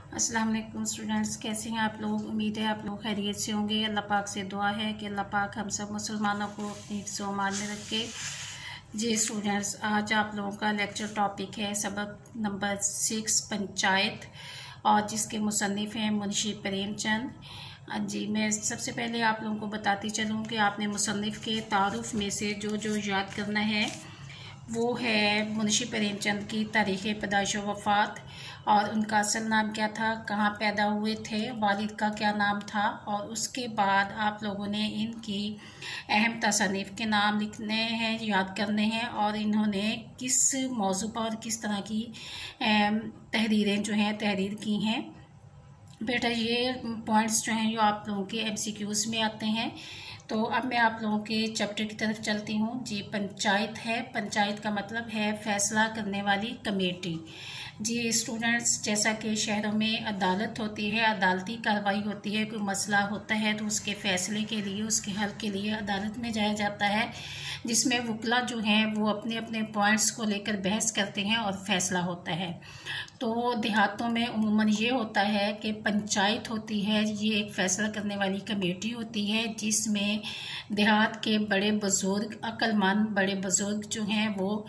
अस्सलाम वालेकुम स्टूडेंट्स, कैसे हैं आप लोग। उम्मीद है आप लोग खैरियत से होंगे। अल्लाह पाक से दुआ है कि अल्लाह पाक हम सब मुसलमानों को अपनी हिफ्ज़ व अमान में रखे। जी स्टूडेंट्स, आज आप लोगों का लेक्चर टॉपिक है सबक नंबर 6 पंचायत, और जिसके मुसन्निफ़ हैं मुंशी प्रेमचंद। जी मैं सबसे पहले आप लोगों को बताती चलूँ कि आपने मुसन्निफ़ के तारुफ़ में से जो याद करना है वो है मुंशी प्रेमचंद की तारीख़ पैदाइश व वफ़ात, और उनका असल नाम क्या था, कहाँ पैदा हुए थे, वालिद का क्या नाम था, और उसके बाद आप लोगों ने इनकी अहम तसनीफ़ के नाम लिखने हैं, याद करने हैं, और इन्होंने किस मौजू पर और किस तरह की तहरीरें जो हैं तहरीर की हैं। बेटा ये पॉइंट्स जो हैं जो आप लोगों के MCQs में आते हैं। तो अब मैं आप लोगों के चैप्टर की तरफ चलती हूँ। जी पंचायत है, पंचायत का मतलब है फैसला करने वाली कमेटी। जी स्टूडेंट्स, जैसा कि शहरों में अदालत होती है, अदालती कार्रवाई होती है, कोई मसला होता है तो उसके फैसले के लिए, उसके हल के लिए अदालत में जाया जाता है, जिसमें वकला जो हैं वो अपने अपने पॉइंट्स को लेकर बहस करते हैं और फैसला होता है। तो देहातों में उमूमन ये होता है कि पंचायत होती है, ये एक फ़ैसला करने वाली कमेटी होती है जिसमें देहात के बड़े बुज़ुर्ग, अक्लमंद बड़े बुज़ुर्ग जो हैं वो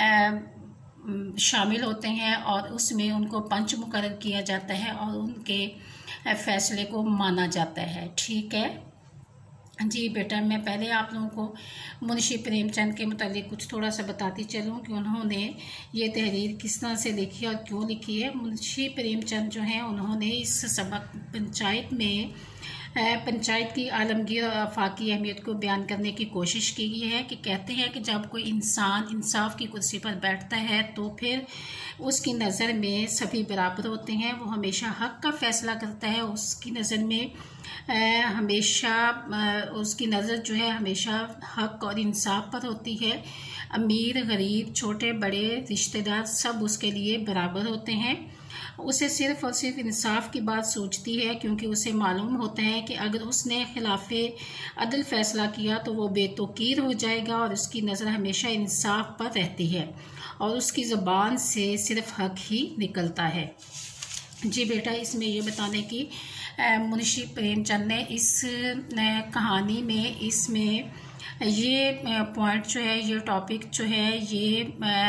शामिल होते हैं, और उसमें उनको पंच मुकर्रर किया जाता है और उनके फ़ैसले को माना जाता है। ठीक है जी बेटा, मैं पहले आप लोगों को मुंशी प्रेमचंद के मुतालिक कुछ थोड़ा सा बताती चलूँ कि उन्होंने ये तहरीर किस तरह से लिखी और क्यों लिखी है। मुंशी प्रेमचंद जो हैं उन्होंने इस सबक पंचायत में पंचायत की आलमगीर और आफाकी अहमियत को बयान करने की कोशिश की गई है। कि कहते हैं कि जब कोई इंसान इंसाफ की कुर्सी पर बैठता है तो फिर उसकी नज़र में सभी बराबर होते हैं, वो हमेशा हक़ का फ़ैसला करता है, उसकी नज़र में हमेशा उसकी नज़र जो है हमेशा हक़ और इंसाफ पर होती है। अमीर गरीब छोटे बड़े रिश्तेदार सब उसके लिए बराबर होते हैं। उसे सिर्फ़ और सिर्फ इंसाफ की बात सोचती है, क्योंकि उसे मालूम होता है कि अगर उसने खिलाफ़े अदल फ़ैसला किया तो वो बेतौकीर हो जाएगा, और उसकी नज़र हमेशा इंसाफ पर रहती है और उसकी ज़बान से सिर्फ हक़ ही निकलता है। जी बेटा, इसमें ये बताने की मुंशी प्रेमचंद ने इस कहानी में इसमें ये पॉइंट जो है, ये टॉपिक जो है, ये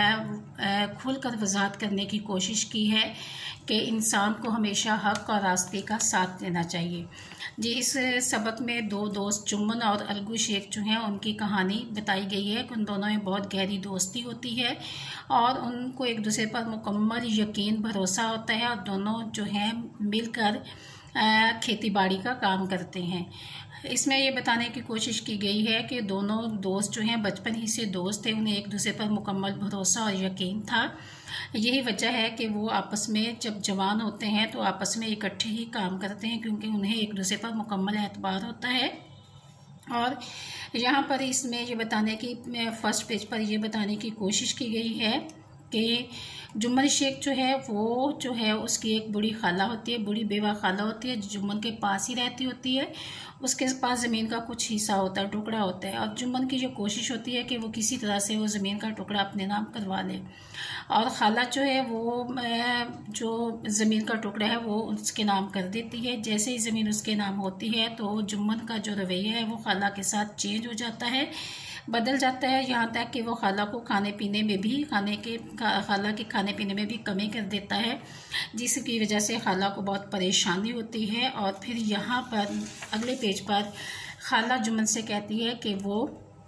खुलकर वजाहत करने की कोशिश की है कि इंसान को हमेशा हक़ और रास्ते का साथ देना चाहिए। जी इस सबक में दो दोस्त जुम्मन और अलगू शेख जो हैं उनकी कहानी बताई गई है कि उन दोनों में बहुत गहरी दोस्ती होती है और उनको एक दूसरे पर मुकम्मल यकीन भरोसा होता है, और दोनों जो हैं मिलकर खेती बाड़ी का काम करते हैं। इसमें ये बताने की कोशिश की गई है कि दोनों दोस्त जो हैं बचपन ही से दोस्त थे, उन्हें एक दूसरे पर मुकम्मल भरोसा और यकीन था। यही वजह है कि वो आपस में जब जवान होते हैं तो आपस में इकट्ठे ही काम करते हैं, क्योंकि उन्हें एक दूसरे पर मुकम्मल एतबार होता है। और यहाँ पर इसमें ये बताने की फर्स्ट पेज पर ये बताने की कोशिश की गई है कि जुम्मन शेख जो है वो जो है उसकी एक बूढ़ी खाला होती है, बूढ़ी बेवा खाला होती है, जो जुम्मन के पास ही रहती होती है। उसके पास ज़मीन का कुछ हिस्सा होता है, टुकड़ा होता है, और जुम्मन की जो कोशिश होती है कि वो किसी तरह से वो ज़मीन का टुकड़ा अपने नाम करवा ले, और खाला जो है वो जो ज़मीन का टुकड़ा है वो उसके नाम कर देती है। जैसे ही ज़मीन उसके नाम होती है तो जुम्मन का जो रवैया है वो खाला के साथ चेंज हो जाता है, बदल जाता है, यहाँ तक कि वो खाला को खाने पीने में भी खाला के खाने पीने में भी कमी कर देता है, जिसकी वजह से खाला को बहुत परेशानी होती है। और फिर यहाँ पर अगले पेज पर खाला जुम्मन से कहती है कि वो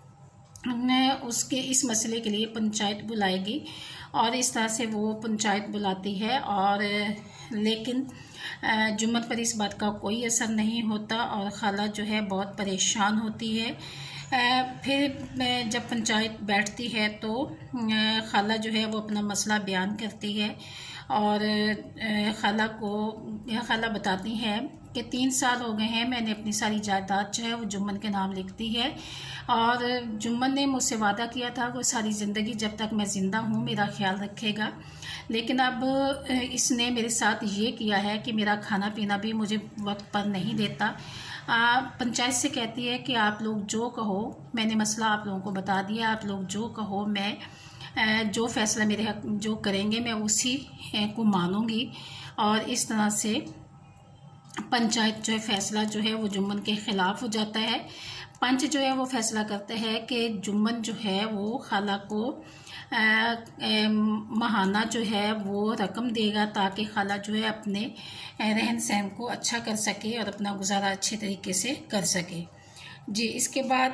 उसके इस मसले के लिए पंचायत बुलाएगी, और इस तरह से वो पंचायत बुलाती है, और लेकिन जुम्मन पर इस बात का कोई असर नहीं होता और खाला जो है बहुत परेशान होती है। फिर जब पंचायत बैठती है तो खाला जो है वो अपना मसला बयान करती है, और खाला बताती है कि 3 साल हो गए हैं, मैंने अपनी सारी जायदाद जो है वो जुम्मन के नाम लिख दी है, और जुम्मन ने मुझसे वादा किया था कि सारी ज़िंदगी जब तक मैं ज़िंदा हूँ मेरा ख्याल रखेगा, लेकिन अब इसने मेरे साथ ये किया है कि मेरा खाना पीना भी मुझे वक्त पर नहीं देता। पंचायत से कहती है कि आप लोग जो कहो, मैंने मसला आप लोगों को बता दिया, आप लोग जो कहो मैं जो फैसला मेरे हक जो करेंगे मैं उसी को मानूंगी। और इस तरह से पंचायत जो है फैसला जो है वो जुम्मन के खिलाफ हो जाता है। पंच जो है वो फैसला करते हैं कि जुम्मन जो है वो खाला को माहाना जो है वो रकम देगा ताकि खाला जो है अपने रहन सहन को अच्छा कर सके और अपना गुजारा अच्छे तरीके से कर सके। जी, इसके बाद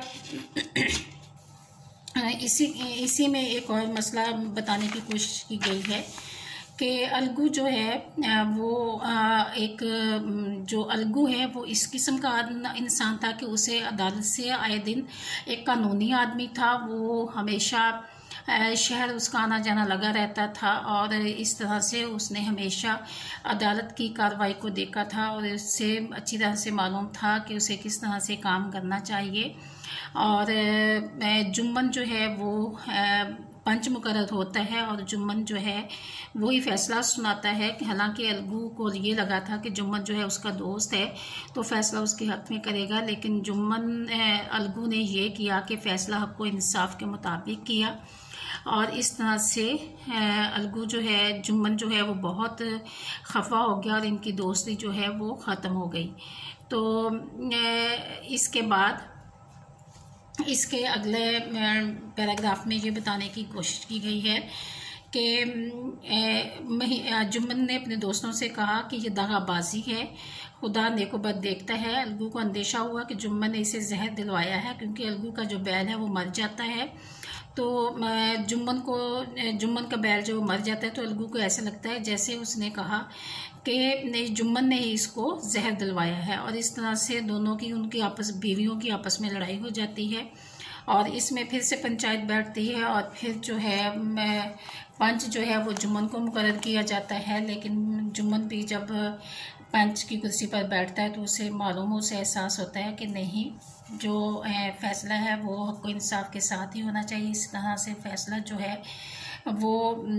इसी में एक और मसला बताने की कोशिश की गई है कि अलगू जो है वो एक जो अलगू है वो इस किस्म का इंसान था कि उसे अदालत से आए दिन, एक कानूनी आदमी था, वो हमेशा शहर उसका आना जाना लगा रहता था और इस तरह से उसने हमेशा अदालत की कार्रवाई को देखा था और उससे अच्छी तरह से मालूम था कि उसे किस तरह से काम करना चाहिए। और जुम्मन जो है वो पंच मुकर्रर होता है और जुम्मन जो है वही फैसला सुनाता है कि हालांकि अलगू को ये लगा था कि जुम्मन जो है उसका दोस्त है तो फैसला उसके हक में करेगा, लेकिन अलगू ने ये किया कि फैसला हक व इंसाफ के मुताबिक किया और इस तरह से अलगू जो है जुम्मन जो है वो बहुत खफा हो गया और इनकी दोस्ती जो है वो ख़त्म हो गई। तो इसके बाद इसके अगले पैराग्राफ में ये बताने की कोशिश की गई है कि जुम्मन ने अपने दोस्तों से कहा कि ये दगाबाजी है, खुदा नेकोबद देखता है। अलगू को अंदेशा हुआ कि जुम्मन ने इसे जहर दिलवाया है क्योंकि अलगू का जो बैल है वो मर जाता है। तो जुम्मन का बैल जो मर जाता है तो अलगू को ऐसा लगता है जैसे उसने कहा कि जुम्मन ने ही इसको जहर दिलवाया है और इस तरह से दोनों की बीवियों की आपस में लड़ाई हो जाती है और इसमें फिर से पंचायत बैठती है और फिर जो है पंच जो है वो जुम्मन को मुकर्रर किया जाता है। लेकिन जुम्मन भी जब पंच की कुर्सी पर बैठता है तो उसे एहसास होता है कि नहीं, जो फैसला है वो हक व इंसाफ के साथ ही होना चाहिए। इस तरह से फैसला जो है वो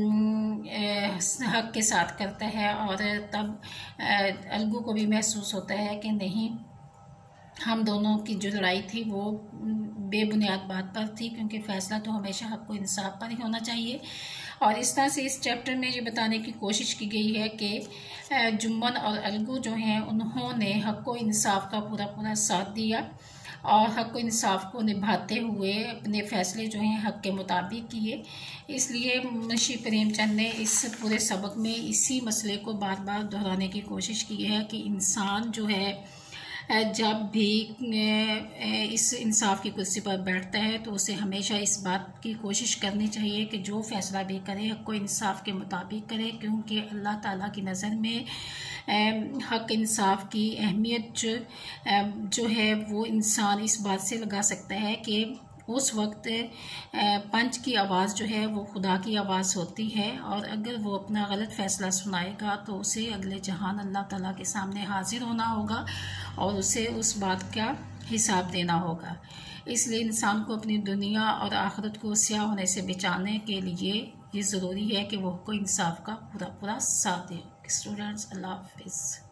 हक के साथ करता है और तब अलगू को भी महसूस होता है कि नहीं, हम दोनों की जो लड़ाई थी वो बेबुनियाद बात पर थी क्योंकि फ़ैसला तो हमेशा हक व इंसाफ पर ही होना चाहिए। और इस तरह से इस चैप्टर में ये बताने की कोशिश की गई है कि जुम्मन और अलगू जो हैं उन्होंने हक व इंसाफ का पूरा साथ दिया और हक व इंसाफ को निभाते हुए अपने फ़ैसले जो हैं हक के मुताबिक किए। इसलिए मुंशी प्रेमचंद ने इस पूरे सबक में इसी मसले को बार बार दोहराने की कोशिश की है कि इंसान जो है जब भी इस इंसाफ की कुर्सी पर बैठता है तो उसे हमेशा इस बात की कोशिश करनी चाहिए कि जो फ़ैसला भी करे हक व इंसाफ के मुताबिक करे, क्योंकि अल्लाह ताला की नज़र में हक इंसाफ की अहमियत जो है वो इंसान इस बात से लगा सकता है कि उस वक्त पंच की आवाज़ जो है वो खुदा की आवाज़ होती है और अगर वो अपना गलत फ़ैसला सुनाएगा तो उसे अगले जहान अल्लाह ताला के सामने हाजिर होना होगा और उसे उस बात का हिसाब देना होगा। इसलिए इंसान को अपनी दुनिया और आखिरत को स्याह होने से बचाने के लिए ये ज़रूरी है कि वो हक व इंसाफ का पूरा साथ दे। स्टूडेंट्स, अल्लाह हाफ़िज़।